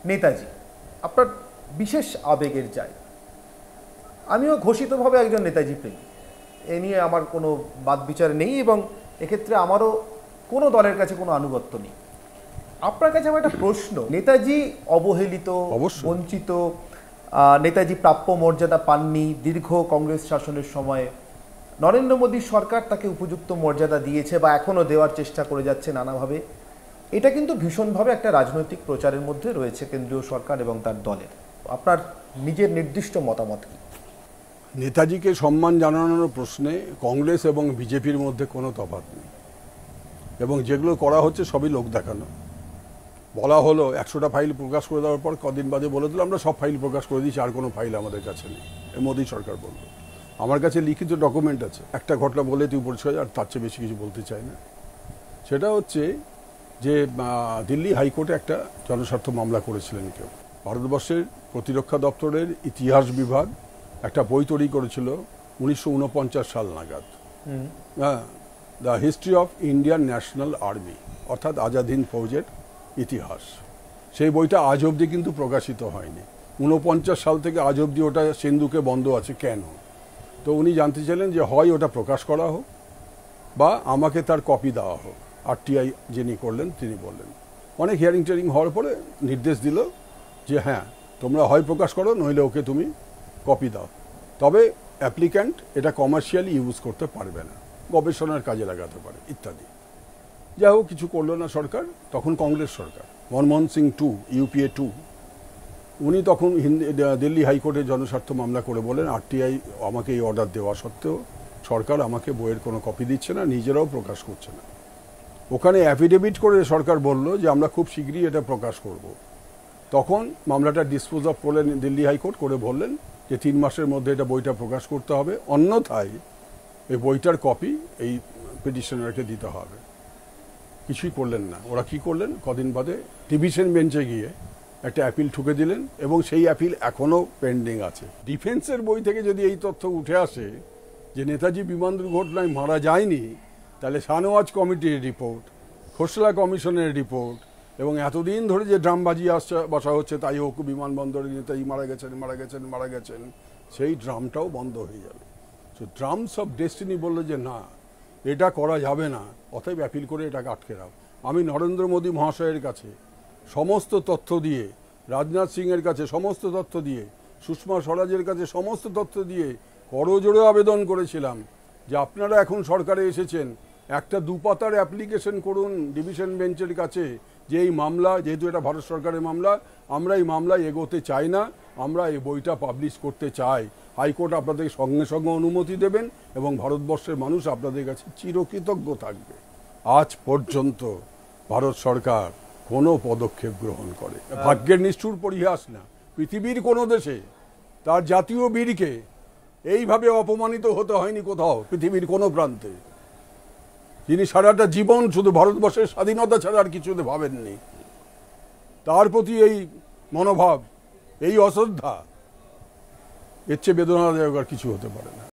নেতাজি আপনার বিশেষ আবেগের জায়গা। আমিও ঘোষিতভাবে একজন নেতাজি প্রেমী, এ নিয়ে আমার কোনো বাদ বিচার নেই এবং এক্ষেত্রে আমারও কোনো দলের কাছে কোনো আনুগত্য নেই। আপনার কাছে আমার একটা প্রশ্ন, নেতাজি অবহেলিত, বঞ্চিত, নেতাজি প্রাপ্য মর্যাদা পাননি দীর্ঘ কংগ্রেস শাসনের সময়ে। নরেন্দ্র মোদীর সরকার তাকে উপযুক্ত মর্যাদা দিয়েছে বা এখনও দেওয়ার চেষ্টা করে যাচ্ছে নানাভাবে। এটা কিন্তু ভীষণভাবে একটা রাজনৈতিক প্রচারের মধ্যে রয়েছে কেন্দ্রীয় সরকার এবং তার দলের। আপনার নিজের নির্দিষ্ট মতামত কি? নেতাজিকে সম্মান জানানোর প্রশ্নে কংগ্রেস এবং বিজেপির মধ্যে কোনো তফাৎ নেই, এবং যেগুলো করা হচ্ছে সবই লোক দেখানো। বলা হলো 100টা ফাইল প্রকাশ করে দেওয়ার পর কদিন বাদে বলে দিল আমরা সব ফাইল প্রকাশ করে দিয়েছি, আর কোনো ফাইল আমাদের কাছে নেই। মোদী সরকার বলল। আমার কাছে লিখিত ডকুমেন্ট আছে। একটা ঘটনা বলে তুই পরিচয়, আর তার চেয়ে বেশি কিছু বলতে চাই না। সেটা হচ্ছে যে দিল্লি হাইকোর্টে একটা জনস্বার্থ মামলা করেছিলেন কেউ। ভারতবর্ষের প্রতিরক্ষা দপ্তরের ইতিহাস বিভাগ একটা বই তৈরি করেছিল 1949 সাল নাগাদ, the history of Indian National Army, অর্থাৎ আজাদ হিন্দ ফৌজের ইতিহাস। সেই বইটা আজ অবধি কিন্তু প্রকাশিত হয়নি। 49 সাল থেকে আজ অবধি ওটা সিন্ধুকে বন্ধ আছে কেন? তো উনি জানতে চাইলেন যে হয় ওটা প্রকাশ করা হোক বা আমাকে তার কপি দেওয়া হোক। আরটিআই যিনি করলেন তিনি বললেন, অনেক হিয়ারিং টিয়ারিং হওয়ার পরে নির্দেশ দিল যে হ্যাঁ তোমরা হয় প্রকাশ করো, নইলে ওকে তুমি কপি দাও, তবে অ্যাপ্লিক্যান্ট এটা কমার্শিয়ালি ইউজ করতে পারবে না, গবেষণার কাজে লাগাতে পারে ইত্যাদি। যাই হোক, কিছু করলো না সরকার। তখন কংগ্রেস সরকার, মনমোহন সিং 2, ইউপিএ 2, উনি তখন দিল্লি হাইকোর্টে জনস্বার্থ মামলা করে বলেন আরটিআই আমাকে এই অর্ডার দেওয়া সত্ত্বেও সরকার আমাকে বইয়ের কোনো কপি দিচ্ছে না, নিজেরাও প্রকাশ করছে না। ওখানে অ্যাফিডেভিট করে সরকার বলল যে আমরা খুব শীঘ্রই এটা প্রকাশ করব। তখন মামলাটা ডিসপোজ অফ করলেন দিল্লি হাইকোর্ট, করে বললেন যে 3 মাসের মধ্যে এটা বইটা প্রকাশ করতে হবে, অন্যথায় এই বইটার কপি এই পিটিশনারকে দিতে হবে। কিছুই করলেন না। ওরা কি করলেন, কদিন বাদে ডিভিশন বেঞ্চে গিয়ে একটা অ্যাপিল ঠুকে দিলেন, এবং সেই অ্যাপিল এখনও পেন্ডিং আছে। ডিফেন্সের বই থেকে যদি এই তথ্য উঠে আসে যে নেতাজি বিমান দুর্ঘটনায় মারা যায়নি, তাহলে শাহনওয়াজ কমিটির রিপোর্ট, খোসলা কমিশনের রিপোর্ট, এবং এতদিন ধরে যে ড্রামবাজি বসা হচ্ছে তাই হোক বিমানবন্দরে নেতাজি মারা গেছেন মারা গেছেন মারা গেছেন, সেই ড্রামটাও বন্ধ হয়ে যাবে। সো ড্রামস অফ ডেস্টিনি বললো যে না, এটা করা যাবে না, অতএব অ্যাপিল করে এটাকে আটকে রাখ। আমি নরেন্দ্র মোদী মহাশয়ের কাছে সমস্ত তথ্য দিয়ে, রাজনাথ সিংয়ের কাছে সমস্ত তথ্য দিয়ে, সুষমা স্বরাজের কাছে সমস্ত তথ্য দিয়ে করজোড়ে আবেদন করেছিলাম যে আপনারা এখন সরকারে এসেছেন, একটা 2 পাতার অ্যাপ্লিকেশন করুন ডিভিশন বেঞ্চের কাছে যে এই মামলা, যেহেতু এটা ভারত সরকারের মামলা, আমরা এই মামলায় এগোতে চাই না, আমরা এই বইটা পাবলিশ করতে চাই। হাইকোর্ট আপনাদের সঙ্গে সঙ্গে অনুমতি দেবেন এবং ভারতবর্ষের মানুষ আপনাদের কাছে চিরকৃতজ্ঞ থাকবে। আজ পর্যন্ত ভারত সরকার কোনো পদক্ষেপ গ্রহণ করে। ভাগ্যের নিষ্ঠুর পরিহাস না, পৃথিবীর কোনো দেশে তার জাতীয় বীরকে এইভাবে অপমানিত হতে হয়নি কোথাও, পৃথিবীর কোনো প্রান্তে। যিনি সারাটা জীবন শুধু ভারতবর্ষের স্বাধীনতা ছাড়া আর কিছুতে ভাবেননি, তার প্রতি এই মনোভাব, এই অশ্রদ্ধা, এর চেয়ে বেদনাদায়ক আর কিছু হতে পারে না।